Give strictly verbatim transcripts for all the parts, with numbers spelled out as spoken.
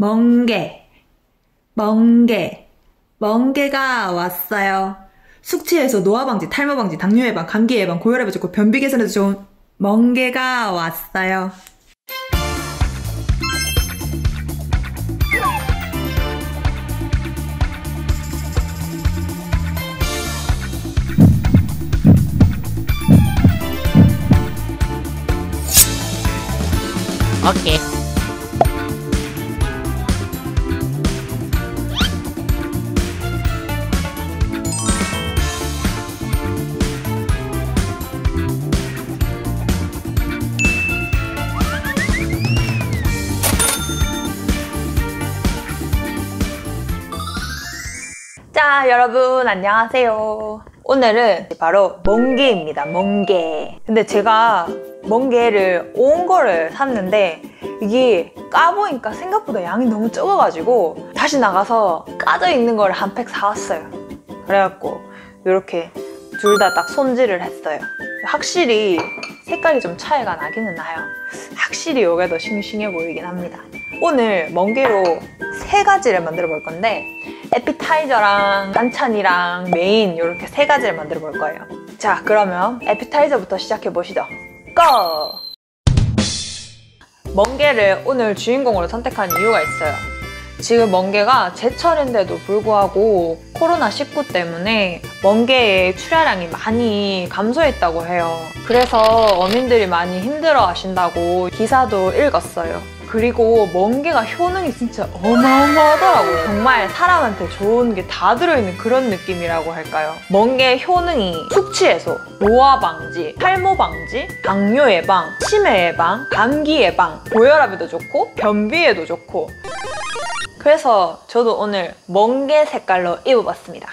멍게, 멍게, 멍게가 왔어요. 숙취해소, 노화방지, 탈모방지, 당뇨예방, 감기예방, 고혈압에 좋고 변비 개선에도 좋은 멍게가 왔어요. 오케이. 자, 여러분 안녕하세요. 오늘은 바로 멍게입니다. 멍게. 근데 제가 멍게를 온 거를 샀는데 이게 까보니까 생각보다 양이 너무 적어가지고 다시 나가서 까져 있는 거를 한 팩 사왔어요. 그래갖고 이렇게 둘 다 딱 손질을 했어요. 확실히 색깔이 좀 차이가 나기는 나요. 확실히 이게 더 싱싱해 보이긴 합니다. 오늘 멍게로 세 가지를 만들어 볼 건데 에피타이저랑 반찬이랑 메인 이렇게 세 가지를 만들어 볼 거예요. 자, 그러면 에피타이저부터 시작해 보시죠. 고! 멍게를 오늘 주인공으로 선택한 이유가 있어요. 지금 멍게가 제철인데도 불구하고 코로나 십구 때문에 멍게의 출하량이 많이 감소했다고 해요. 그래서 어민들이 많이 힘들어 하신다고 기사도 읽었어요. 그리고 멍게가 효능이 진짜 어마어마하더라고요. 정말 사람한테 좋은 게 다 들어있는 그런 느낌이라고 할까요? 멍게 효능이 숙취 해소, 노화 방지, 탈모 방지, 당뇨 예방, 치매 예방, 감기 예방, 고혈압에도 좋고 변비에도 좋고. 그래서 저도 오늘 멍게 색깔로 입어봤습니다.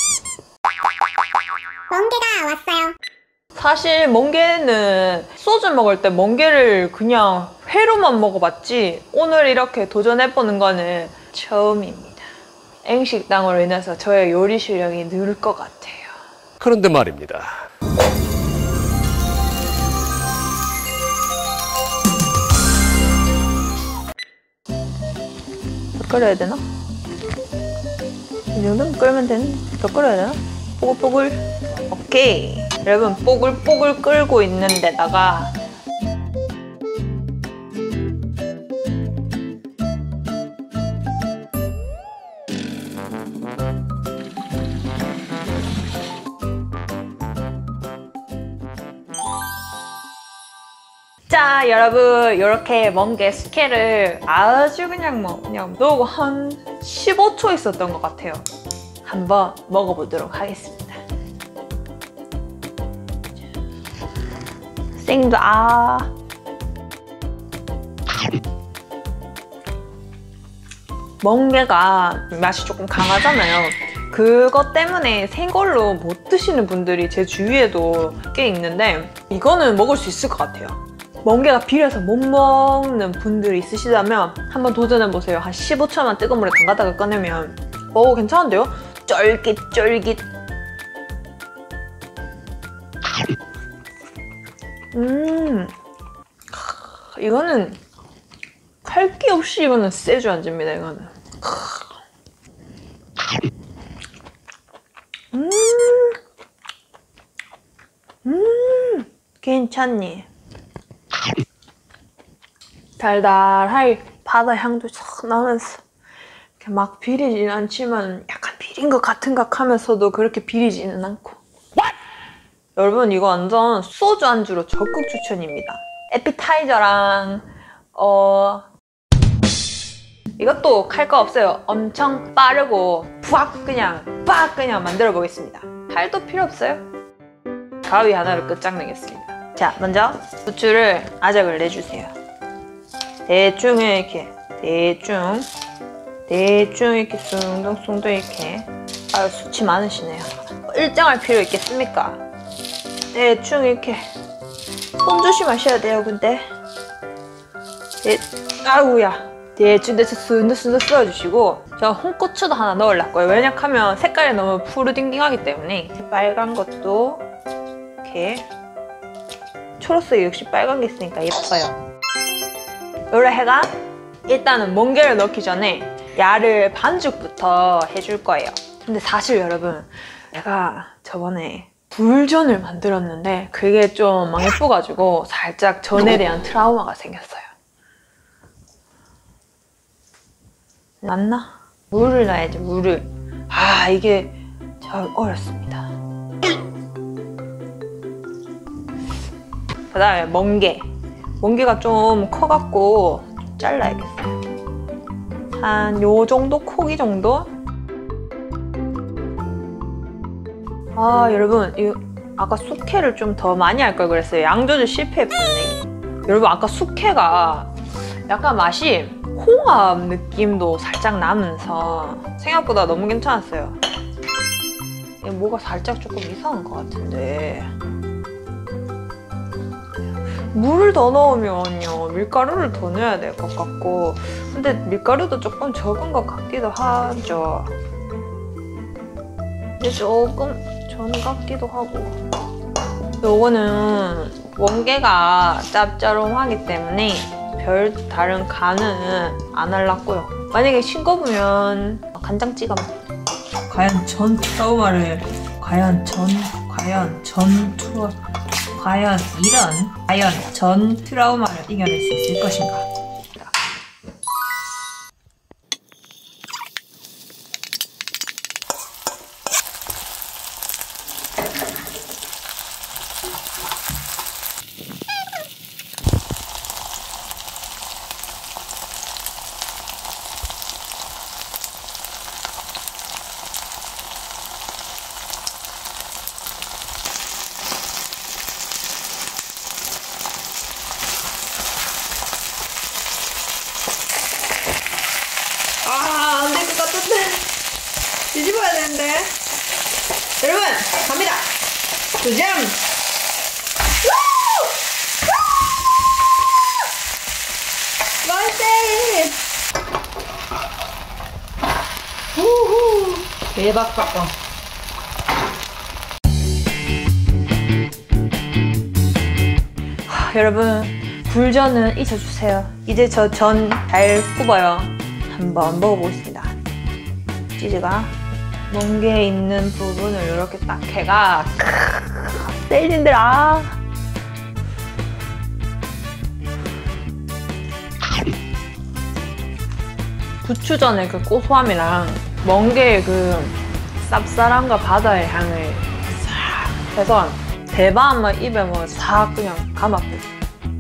멍게가 왔어요. 사실 멍게는 소주 먹을 때 멍게를 그냥 회로만 먹어봤지 오늘 이렇게 도전해보는 거는 처음입니다. 앵식당으로 인해서 저의 요리 실력이 늘 것 같아요. 그런데 말입니다. 더 끓여야 되나? 이 정도면 끓으면 되는? 더 끓여야 되나? 뽀글뽀글. 오케이. 여러분, 뽀글뽀글 끓고 있는 데다가 자, 여러분, 이렇게 멍게 숙회를 아주 그냥 뭐 그냥 넣고 한 십오 초 있었던 것 같아요. 한번 먹어보도록 하겠습니다. 생도 아 멍게가 맛이 조금 강하잖아요. 그것 때문에 생걸로 못 드시는 분들이 제 주위에도 꽤 있는데 이거는 먹을 수 있을 것 같아요. 멍게가 비려서 못 먹는 분들이 있으시다면 한번 도전해보세요. 한 십오 초만 뜨거운 물에 담가다가 꺼내면 오, 괜찮은데요? 쫄깃쫄깃. 음, 이거는 할 게 없이 이거는 세주 안주입니다. 이거는. 음, 음, 괜찮니? 달달할 바다 향도 싹 나면서 이렇게 막 비리진 않지만 약간 비린 것 같은 각 하면서도 그렇게 비리지는 않고. 여러분, 이거 완전 소주 안주로 적극 추천입니다. 에피타이저랑 어 이것도 칼 거 없어요. 엄청 빠르고 푸악 그냥 빡 그냥 만들어 보겠습니다. 칼도 필요 없어요. 가위 하나로 끝장내겠습니다. 자, 먼저 부추를 아작을 내주세요. 대충 이렇게 대충 대충 이렇게 숭덩숭덩 이렇게. 아유, 수치 많으시네요. 일정할 필요 있겠습니까? 대충 이렇게 손 조심하셔야 돼요. 근데 대, 아우야 대충 대충 순득순득 썰어주시고 저 홍고추도 하나 넣으려고요. 왜냐하면 색깔이 너무 푸르딩딩하기 때문에. 빨간 것도 이렇게 초록색 역시 빨간 게 있으니까 예뻐요. 요래 해가 일단은 멍게를 넣기 전에 야를 반죽부터 해줄 거예요. 근데 사실 여러분, 내가 저번에 불전을 만들었는데 그게 좀 망해뿌가지고 살짝 전에 대한 트라우마가 생겼어요. 맞나? 물을 넣어야지, 물을. 아, 이게 참 어렵습니다. 그 다음에 멍게. 멍게가 좀 커갖고 좀 잘라야겠어요. 한 요 정도? 크기 정도? 아, 여러분, 이거 아까 숙회를 좀 더 많이 할 걸 그랬어요. 양 조절 실패했네. 여러분, 아까 숙회가 약간 맛이 홍합 느낌도 살짝 나면서 생각보다 너무 괜찮았어요. 뭐가 살짝 조금 이상한 것 같은데 물을 더 넣으면요 밀가루를 더 넣어야 될 것 같고, 근데 밀가루도 조금 적은 것 같기도 하죠. 근데 조금 전 같기도 하고. 요거는 원게가 짭짤하기 때문에 별 다른 간은 안 할랐고요. 만약에 싱거우면 간장 찍어 먹어요. 과연 전 트라우마를 과연 전 과연 전 트라 과연 이런 과연 전 트라우마를 이겨낼 수 있을 것인가? 아, 안 될 것 같은데. 뒤집어야 되는데. 여러분, 갑니다. 도전! 만세! 우후! 대박 사건. 하, 여러분, 굴전은 잊어주세요. 이제 저 전 잘 굽어요. 한번 먹어보겠습니다. 치즈가 멍게에 있는 부분을 이렇게 딱 해가 셀린들 아 부추전의 그 고소함이랑 멍게의 그 쌉쌀함과 바다의 향을 싹 해서 대박 한번 입에 뭐 싹 그냥 감았고.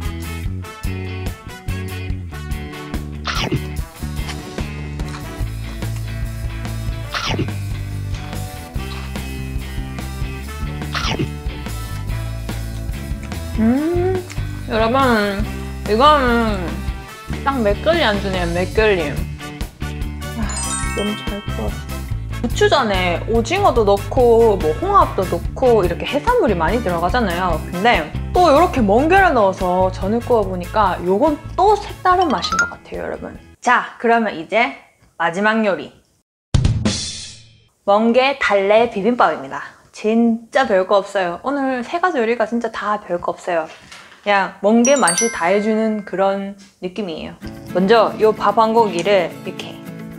음, 여러분, 이거는 딱 맥걸리 안주네요, 맥걸리. 아, 너무 잘 구웠어. 부추전에 오징어도 넣고 뭐 홍합도 넣고 이렇게 해산물이 많이 들어가잖아요. 근데 또 이렇게 멍게를 넣어서 전을 구워보니까 요건 또 색다른 맛인 것 같아요, 여러분. 자, 그러면 이제 마지막 요리. 멍게 달래 비빔밥입니다. 진짜 별거 없어요. 오늘 세 가지 요리가 진짜 다 별거 없어요. 그냥 멍게 맛이 다 해주는 그런 느낌이에요. 먼저 이 밥 한 고기를 이렇게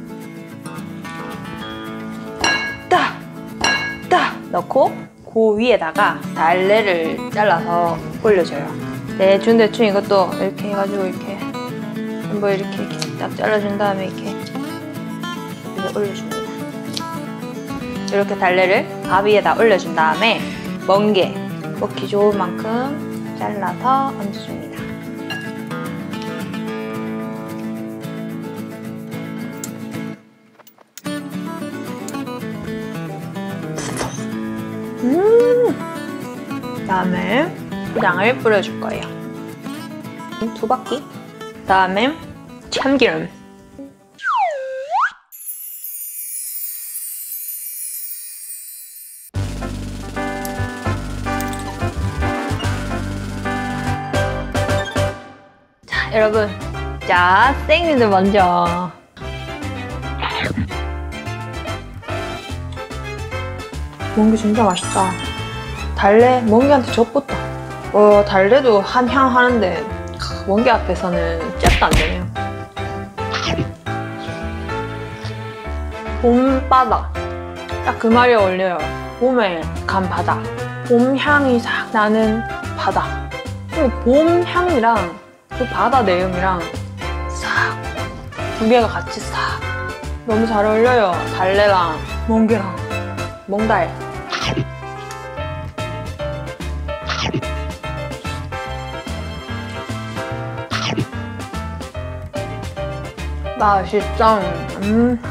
딱! 딱! 넣고 그 위에다가 달래를 잘라서 올려줘요. 대충대충 이것도 이렇게 해가지고 이렇게 한번 이렇게, 이렇게 딱 잘라준 다음에 이렇게, 이렇게 올려줍니다. 이렇게 달래를 밥 위에다 올려준 다음에 멍게 먹기 좋은 만큼 잘라서 얹어줍니다. 음! 그다음에 양을 뿌려줄 거예요. 두 바퀴. 그다음에 참기름. 여러분, 자, 생미들 먼저. 멍게 진짜 맛있다. 달래, 멍게한테 젖붙다. 어, 달래도 한 향 하는데 멍게 앞에서는 잽도 안 되네요. 봄바다. 딱 그 말이 어울려요. 봄에 간 바다. 봄 향이 싹 나는 바다. 그리고 봄 향이랑 그 바다 내음이랑 싹 두 개가 같이 싹 너무 잘 어울려요. 달래랑 멍게랑 멍달. 맛있죠? 음.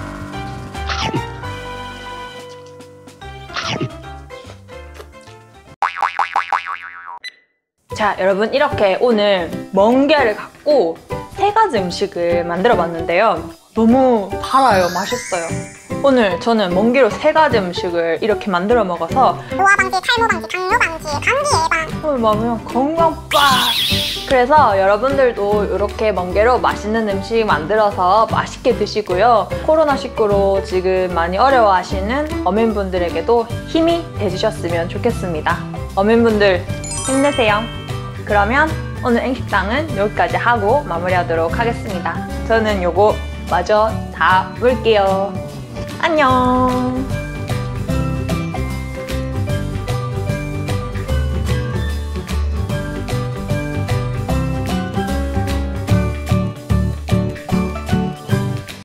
자, 여러분 이렇게 오늘 멍게를 갖고 세 가지 음식을 만들어 봤는데요. 너무 달아요. 맛있어요. 오늘 저는 멍게로 세 가지 음식을 이렇게 만들어 먹어서 노화 방지, 탈모 방지, 당뇨 방지, 감기 예방. 오늘 막 그냥 건강 빡! 그래서 여러분들도 이렇게 멍게로 맛있는 음식 만들어서 맛있게 드시고요. 코로나십구로 지금 많이 어려워하시는 어민분들에게도 힘이 돼주셨으면 좋겠습니다. 어민분들 힘내세요. 그러면 오늘 앵식당은 여기까지 하고 마무리하도록 하겠습니다. 저는 요거 마저 다 물게요. 안녕.